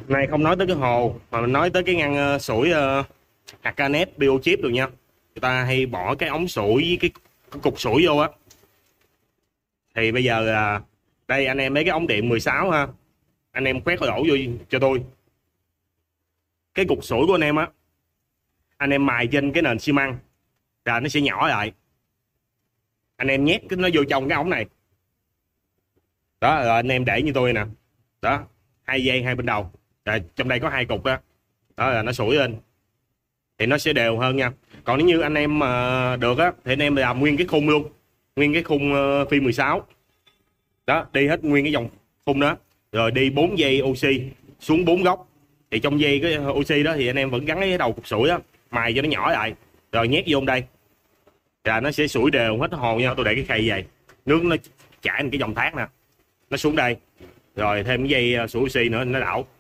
Này không nói tới cái hồ mà mình nói tới cái ngăn sủi Hakanet Biochip được nha. Người ta hay bỏ cái ống sủi với cái cục sủi vô á. Thì bây giờ đây anh em lấy cái ống điện 16 ha. Anh em quét cái ổ vô cho tôi. Cái cục sủi của anh em á, anh em mài trên cái nền xi măng rồi nó sẽ nhỏ lại. Anh em nhét nó vô trong cái ống này. Đó, rồi anh em để như tôi nè. Đó, 2 dây hai bên đầu. Rồi trong đây có 2 cục đó. Đó là nó sủi lên. Thì nó sẽ đều hơn nha. Còn nếu như anh em mà được á thì anh em làm nguyên cái khung luôn. Nguyên cái khung phi 16. Đó, đi hết nguyên cái dòng khung đó. Rồi đi 4 dây oxy xuống 4 góc. Thì trong dây cái oxy đó thì anh em vẫn gắn cái đầu cục sủi á, mài cho nó nhỏ lại rồi nhét vô đây. Rồi nó sẽ sủi đều hết hồ nha. Tôi để cái khay vậy. Nước nó chảy lên cái dòng thác nè. Nó xuống đây. Rồi thêm cái dây sủi oxy nữa nó đảo.